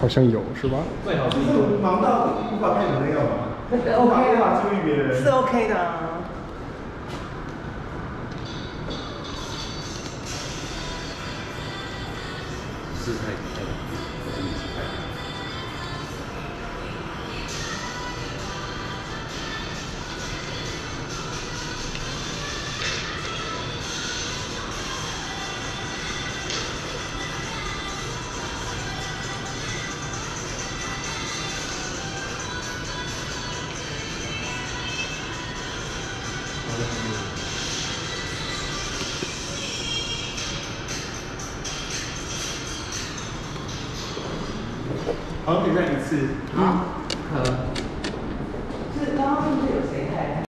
好像有是吧？ 最好是忙到无法看朋友吗？无法注意别人是 OK 的啊。 是太太，我真的是太。 好，可以再一次。 好。